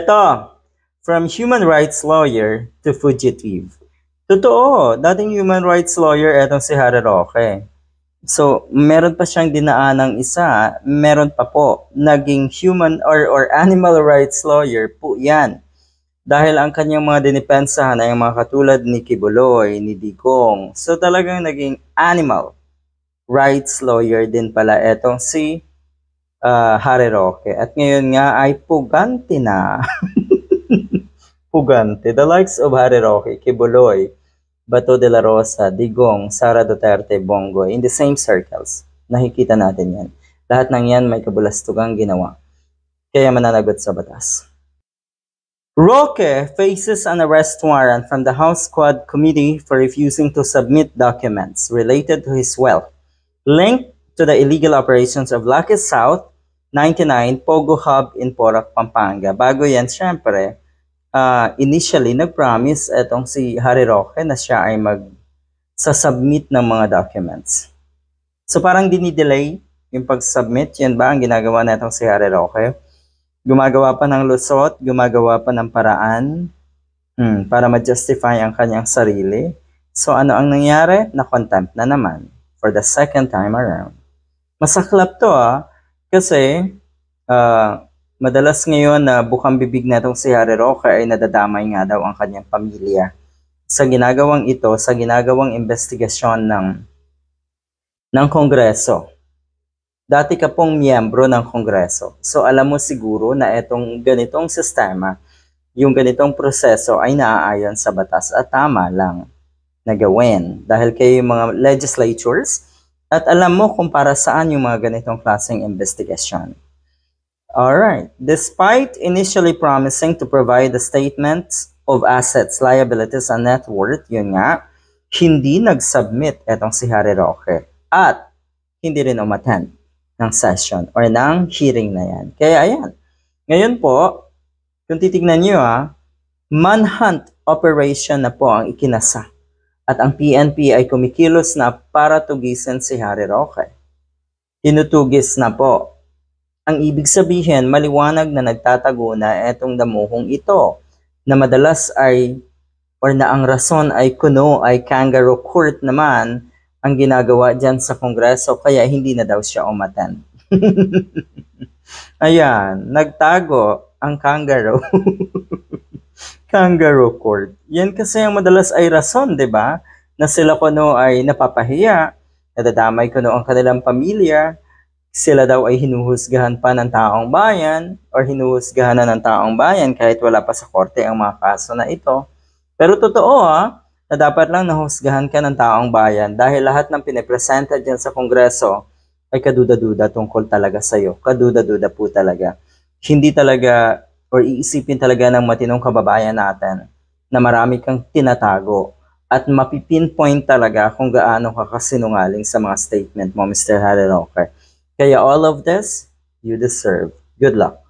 Eto, from human rights lawyer to fugitive. Totoo, dating human rights lawyer etong si Harry Roque. So, meron pa siyang dinaanang isa, meron pa po, naging human or animal rights lawyer po yan. Dahil ang kanyang mga dinipensahan ay mga katulad ni Kibuloy, ni Digong. So, talagang naging animal rights lawyer din pala etong si Harry Roque. At ngayon nga ay pugante na. Pugante. The likes of Harry Roque, Kibuloy, Bato de la Rosa, Digong, Sara Duterte, Bongoy, in the same circles. Nakikita natin yan. Lahat ng yan may kabulastugang ginawa. Kaya mananagot sa batas. Roque faces an arrest warrant from the House Quad Committee for refusing to submit documents related to his wealth, linked to the illegal operations of Lucky South 99 Pogo Hub in Porac, Pampanga. Bago yan, syempre, initially, nag-promise etong si Harry Roque na siya ay mag-submit ng mga documents. So parang dinidelay yung pag-submit. Yan ba ang ginagawa na itong si Harry Roque? Gumagawa pa ng lusot, gumagawa pa ng paraan para ma-justify ang kanyang sarili. So ano ang nangyari? Na-contempt na naman for the second time around. Masaklap to kasi madalas ngayon na bukang bibig na itong si Harry Roque ay nadadamay nga daw ang kanyang pamilya sa ginagawang ito, sa ginagawang investigasyon ng Kongreso. Dati ka pong miyembro ng Kongreso. So alam mo siguro na itong ganitong sistema, yung ganitong proseso ay naaayon sa batas at tama lang na gawin. Dahil kayo yung mga legislatures at alam mo kung para saan yung mga ganitong klaseng investigasyon. Alright, despite initially promising to provide the statements of assets, liabilities, and net worth, yun nga, hindi nag-submit etong si Harry Roque at hindi rin umattend ng session or ng hearing na yan. Kaya ayan, ngayon po, kung titignan nyo manhunt operation na po ang ikinasa at ang PNP ay kumikilos na para tugisin si Harry Roque. Tinutugis na po. Ang ibig sabihin, maliwanag na nagtatago na etong damuhong ito na madalas ay or na ang rason ay kuno ay kangaroo court naman ang ginagawa dyan sa Kongreso kaya hindi na daw siya umattend. Ayan, nagtago ang kangaroo. Kangaroo court. Yan kasi ang madalas ay rason, di ba? Na sila kuno ay napapahiya, nadadamay kuno ang kanilang pamilya, sila daw ay hinuhusgahan pa ng taong bayan or hinuhusgahan na ng taong bayan kahit wala pa sa korte ang mga kaso na ito. Pero totoo na dapat lang nahusgahan ka ng taong bayan dahil lahat ng pinipresenta dyan sa Kongreso ay kaduda-duda tungkol talaga sa'yo. Kaduda-duda po talaga. Hindi talaga or iisipin talaga ng matinong kababayan natin na marami kang tinatago at mapipinpoint talaga kung gaano ka kasinungaling sa mga statement mo, Mr. Harry Roque. Kaya all of this, you deserve. Good luck.